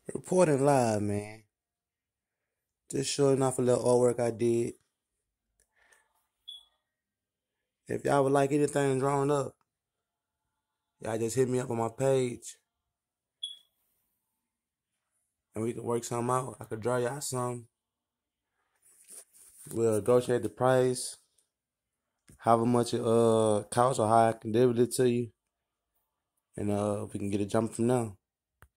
Reporting live, man. Just showing off a little artwork I did. If y'all would like anything drawn up, y'all just hit me up on my page and we can work something out. I could draw y'all some. We'll negotiate the price, however much it costs or how I can deliver it to you. And we can get it jumping from now.